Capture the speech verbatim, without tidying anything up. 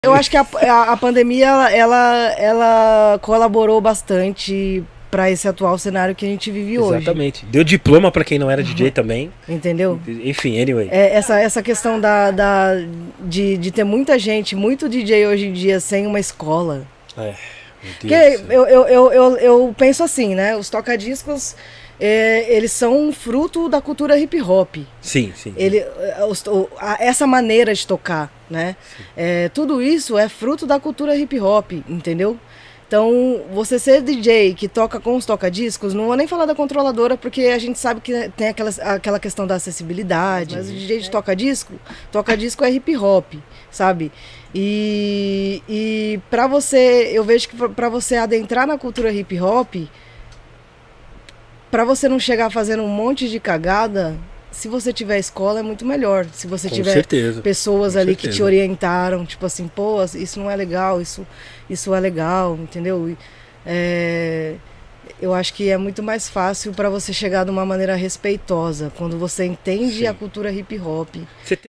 Eu acho que a, a, a pandemia, ela, ela, ela colaborou bastante para esse atual cenário que a gente vive hoje. Exatamente. Deu diploma para quem não era D J também. Entendeu? Enfim, anyway. É, essa, essa questão da, da, de, de ter muita gente, muito D J hoje em dia sem uma escola. É, meu Porque Deus do céu. eu, eu, eu, eu, eu penso assim, né? Os toca-discos, é, eles são um fruto da cultura hip hop. Sim, sim. Ele, os, o, a, essa maneira de tocar, né? É, tudo isso é fruto da cultura hip hop, entendeu? Então, você ser D J que toca com os toca-discos, não vou nem falar da controladora, porque a gente sabe que tem aquela, aquela questão da acessibilidade, mas o D J de toca-disco, toca-disco é hip hop, sabe? E, e pra você, eu vejo que pra você adentrar na cultura hip hop, pra você não chegar fazendo um monte de cagada, se você tiver escola é muito melhor. Se você Com tiver certeza. pessoas Com ali certeza. que te orientaram, tipo assim, pô, isso não é legal, isso, isso é legal, entendeu? E, é, eu acho que é muito mais fácil para você chegar de uma maneira respeitosa, quando você entende Sim. a cultura hip hop. Você